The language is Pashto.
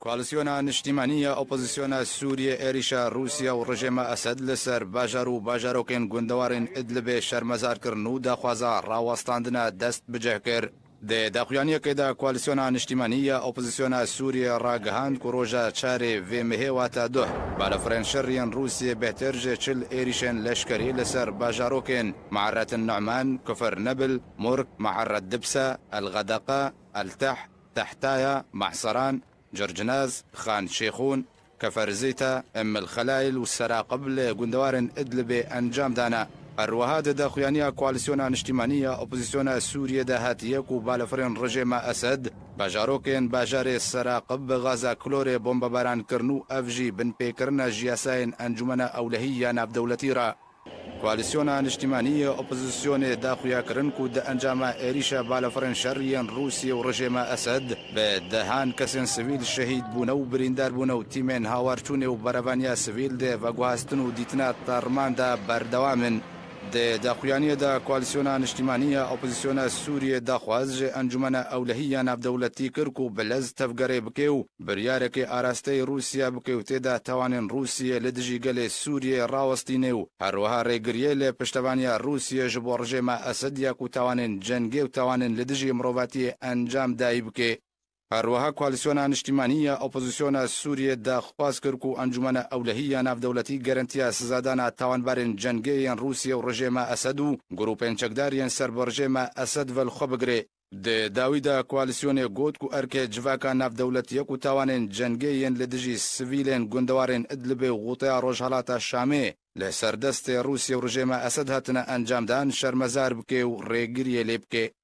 کوالسیۆنا نیشتیمانیە ئۆپۆزیسیۆنا سووریە عێریشە رووسیا و ڕژێمە ئەسەد لەسەر باژار و باژارۆکێن گوندەوارن ئیدلبێ شەرمەزارکردن و داخوازا ڕاوەستاندنە دەست بجێ کرد. داخوانیەکێدا کوالسیۆنا نیشتیمانیە ئۆپۆزیسیۆنا سووریە ڕاگەهاند و ڕۆژە چارێ vێمهێواتە دوه بالەفرێن شەڕیان رووسیە بێتەرژێ چل عێریشێن لەشکری لەسەر باژارۆکێن معرەت النعمان كفر نبل مرك معرة دبسة الغدقة التح تحتايا معصران جرجناز خان شيخون كفر زيتا ام الخلايل والسرا قبل قندوارن ادلبي انجام دانا الروها داخوانيا كواليسيونا نشتيمانية اوبوزيسيونا سوريا دهاتيك وبالفرين رجيم اسد باجاروكين باجاري السرا قب غازا كلوري بومبا باران كرنو افجي بن بيكرنا جياسين انجمنا اولهية ناب دولتيرا کوالسیۆنا نیشتیمانیە ئۆپۆزیسیۆنێ داخویاکردن و دە ئەنجامە عێریشە بالەفرێن شەڕیان رووسیە و ڕژێمە ئەسەد بە دەهان کەسێن سڤیل شەهید بوونە و بریندار بوونە و تیمێن هاوارچوونێ و بەرەڤانیا سڤیل دێ ڤەگوهاستن و دیتنا تەڕماندا بەردەوامن. داخوانیەدا کوالسیۆنا نیشتیمانیە ئۆپۆزیسیۆنا سووریە داخوازژێ ئەنجومەنە ئەولەهیە ناودەوڵەتی کرد و بەلەز تەفگەرێ بکێ و بریارێکی ئاراستەی رووسیا بکە و تێدا تاوانێن رووسیە لە دژی گەلێ سووریە ڕاوەستینێ و هەروەها ڕێگریە لێ پشتەوانیا رووسیە ji بۆ ڕژێمە ئەسەدیاک و تاوانێن جەنگێ و تاوانێن لە دژی مرۆڤاتیە ئەنجام دایی بکێ. هەروەها کوالسیۆنا نیشتیمانیە ئۆپۆزیسیۆنا سووریە داخواز کرد و ئەنجومەنە ئەولەهیە ناودەوڵەتی گەرنتیا سزادانا تاوانبارên جەنگێیان رووسیە و ڕژێمە ئەسەد و گروپên çekdariyên ser bi rejêma Esed velxwe bigire. Di dawî de koalîsyonê got ku erkê civaka navdewletiyek û tawanên cengêyên li dijî sivîlên gundewarên Idlibê û Xuteya Rojhelata Şamê li serdestê Rûsya û rejêma Esed hatine encamdan şermezar bike û rêgiriyê lê bike.